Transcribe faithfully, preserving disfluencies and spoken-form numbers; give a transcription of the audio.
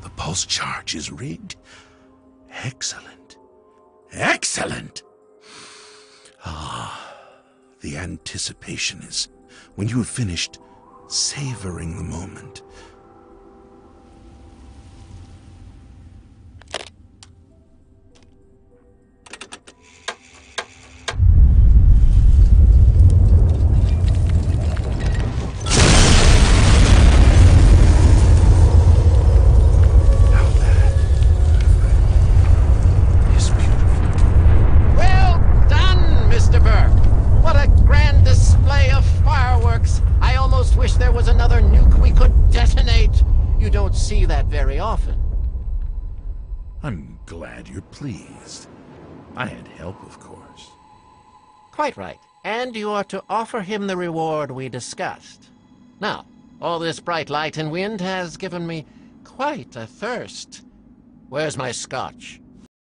The pulse charge is rigged. Excellent. Excellent! Ah, the anticipation is when you have finished savoring the moment. See that very often. I'm glad you're pleased. I had help, of course. Quite right. And you are to offer him the reward we discussed. Now, all this bright light and wind has given me quite a thirst. Where's my scotch?